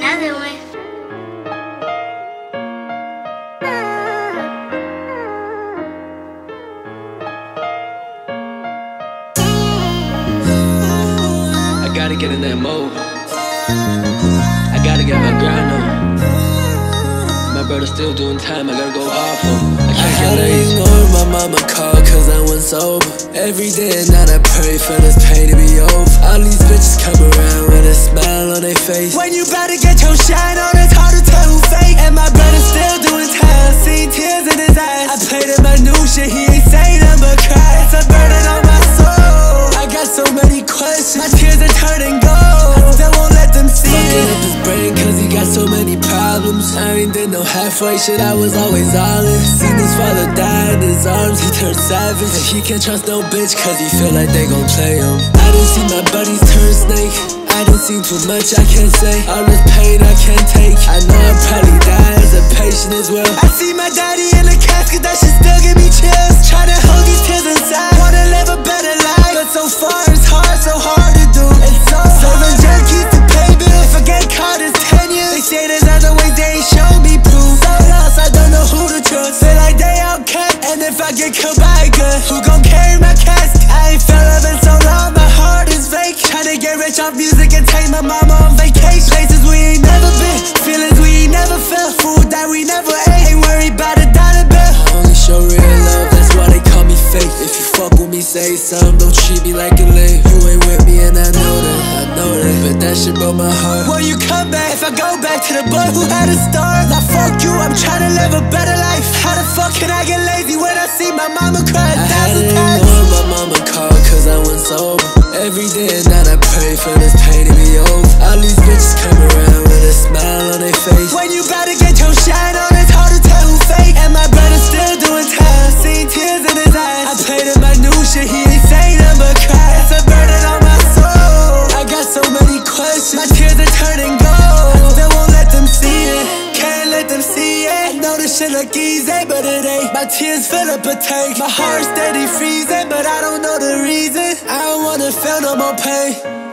Another one. I gotta get in that mode. I gotta get my grind on. My brother's still doing time, I gotta go off him. I can't get lazy. Ignore my mama call cause I went sober. Every day and night I pray for this pain to be over. All these bitches come around with a smile on their face. When you bout to get your shine on, it's hard to tell who fake. And my brother's still doing time, see tears in his eyes. I played him my new shit, he ain't say nothing but cry. It's a burden on my soul, I got so many questions. My tears are turning gold, I still won't let them see it. Fucking up his brain cause he got so many problems. I ain't did no halfway shit, I was always all in. Seen his father die in his arms, he turned savage. And he can't trust no bitch cause he feel like they gon' play him. I done seen my buddies turn snake, I done seen too much I can't say. All this pain I can't take, I know I'll probably die as a patient as well. I see my daddy in the casket, that shit still give me chills. Tryna hold these tears inside, wanna live a better life. But so far it's hard, so hard to do. It's so serving junkies to pay bills. If I get caught it's 10 years. They say there's other ways, they ain't show me proof. So lost, I don't know who to trust. Feel like they outcast, and if I get killed by a gun, who gon' carry my casket? I ain't felt love in so long, my heart is fake. Tryna get rich off music and take my mama on vacation. Places we ain't never been, feelings we ain't never felt, food that we never ate. Ain't worried about a dollar bill. I only show real love, that's why they call me fake. If you fuck with me, say something, don't treat me like a lame. You ain't with me and I know that, but that shit broke my heart. Will you come back if I go back to the boy who had a start? Now fuck you, I'm tryna live a better life. How the fuck can I get lazy when I see my mama cry 1,000 times? My mama called cause I went sober. Every day and night I pray for this pain to be over. All these bitches come around with a smile on their face. When you bout to get your shine on, it's hard to tell who fake. And my brother's still doing time, seeing tears in his eyes. I played him my new shit, he ain't say nothing but cry. It's a burden on my soul, I got so many questions. My tears are turning gold, I still won't let them see it. Can't let them see it. I know this shit look easy, but it ain't. My tears fill up a tank, my heart steady freezing, but I don't know the reason. I don't wanna feel no more pain.